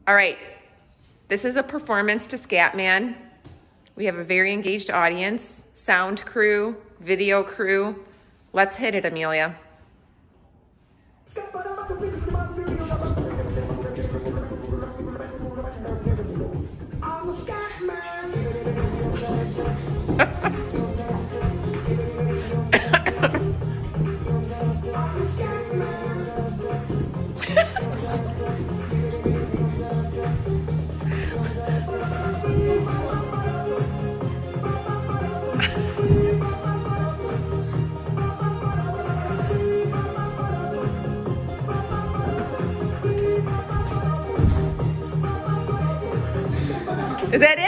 All right, this is a performance to Scatman. We have a very engaged audience, sound crew, video crew. Let's hit it, Amelia. I'm a Scatman. Is that it?